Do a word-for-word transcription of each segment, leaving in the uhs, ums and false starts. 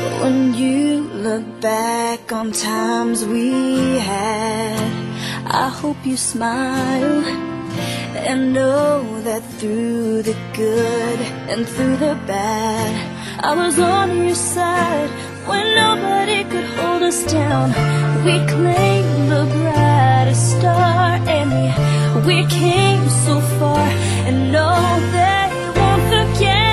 When you look back on times we had, I hope you smile and know that through the good and through the bad, I was on your side when nobody could hold us down. We claimed the brightest star and we came so far, and no, they won't forget.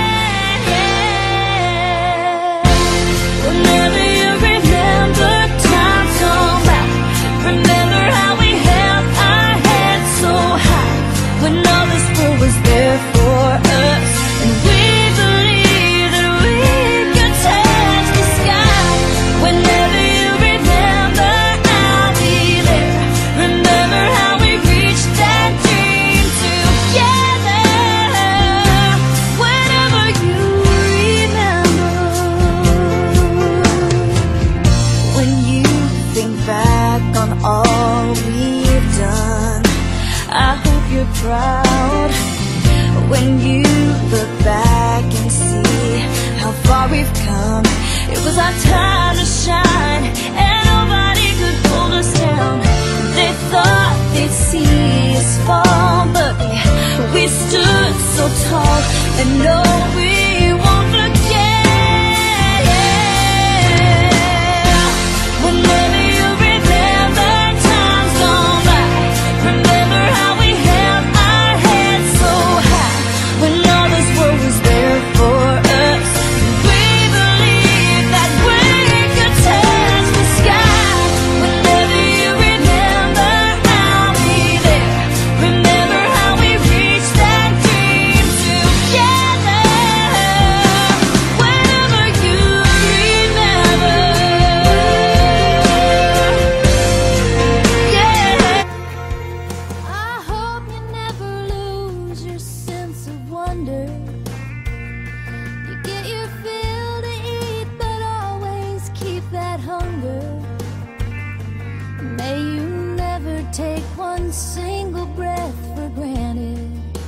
Whenever you remember times gone by, remember how we held our heads so high when all this world was there for us, and we believed that we could touch the sky. Whenever you remember, I'll be there. Remember how we reached that dream together. Whenever you remember, when you think back on all we've done, I hope you're proud. When you look back and see how far we've come, it was our time to shine, and nobody could hold us down. They thought they'd see us fall, but we stood so tall, and no, we won't forget. Whenever you remember times gone by, remember how we held our heads so high when all this world was there for us. We believed that we could touch the sky. Whenever you remember, I'll be there. Remember how we reached that dream together. Whenever you remember, yeah. I hope you never lose your sense of wonder. You get your fill to eat, but always keep that hunger. May you never take one single breath for granted.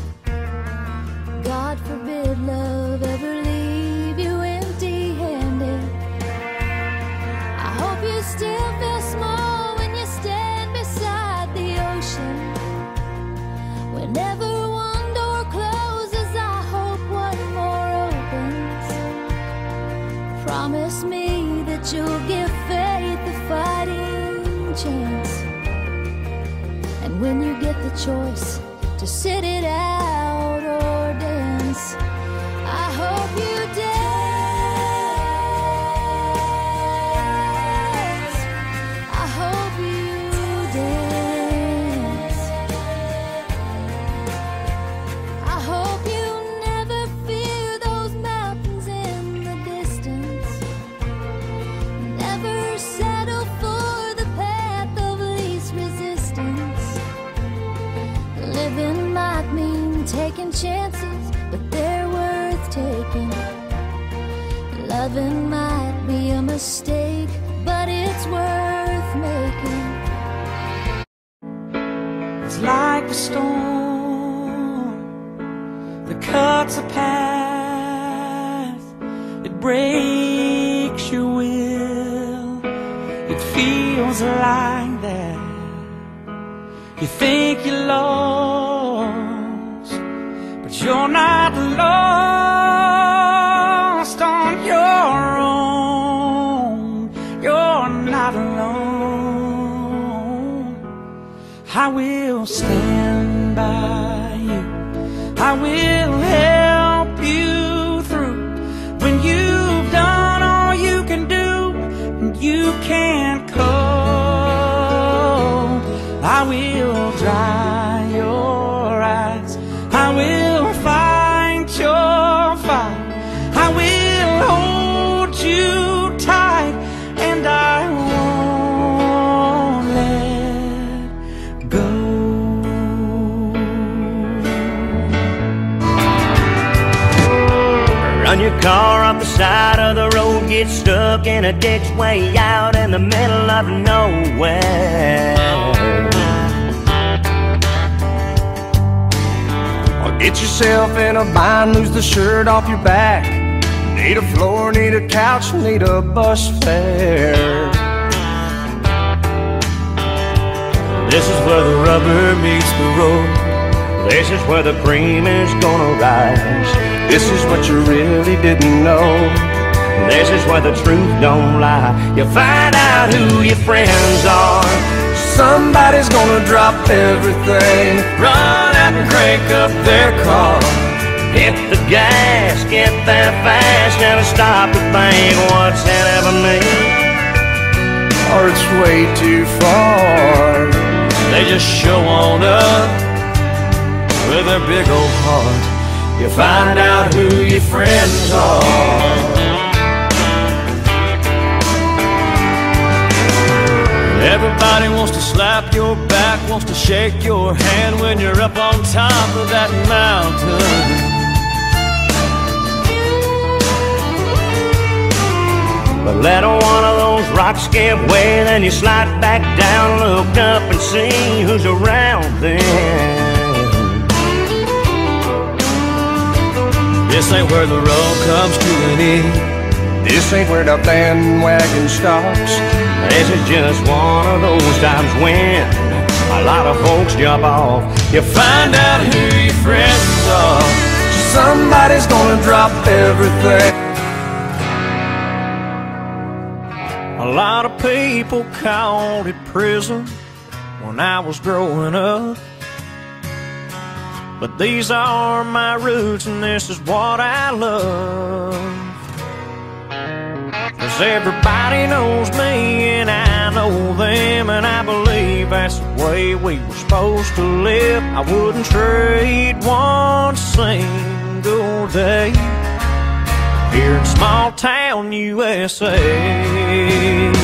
God forbid love ever leave you empty-handed. I hope you still feel small when you stand beside the ocean. Whenever one door closes, I hope one more opens. Promise me that you'll give faith a fighting chance, and when you get the choice to sit it out or dance, I hope you dance. I hope you dance. I hope you never fear those mountains in the distance. Never settle for the path of least resistance. Living might mean taking chances, but they're worth taking. Loving might be a mistake, but it's worth making. It's like a storm that cuts a path. It breaks your will. It feels like that. You think you're lost, but you're not lost on your own. You're not alone. I will stand by you. I will help you through. When you've done all you can do and you can't cope, I will dry your eyes. I will fight your fight. I will hold you tight, and I won't let go. Run your car off the side of the road, get stuck in a ditch way out in the middle of nowhere. Or get yourself in a bind, lose the shirt off your back, Need a floor, need a couch, need a bus fare. This is where the rubber meets the road. This is where the cream is gonna rise. This is what you really didn't know. This is where the truth don't lie. You find out who your friends are. Somebody's gonna drop everything, run out and crank up their car. Hit the gas, get there fast, never stop to think what's ahead of me. Or it's way too far. They just show on up with their big old heart. You find out who your friends are. Everybody wants to slap your back, wants to shake your hand when you're up on top of that mountain. But let one of those rocks give way, then you slide back down, look up and see who's around then. This ain't where the road comes to an end. This ain't where the bandwagon stops. This is just one of those times when a lot of folks jump off. You find out who your friends are. Somebody's gonna drop everything. A lot of people called it prison when I was growing up, but these are my roots and this is what I love. 'Cause everybody knows me and I know them, and I believe that's the way we were supposed to live. I wouldn't trade one single day here in small town U S A.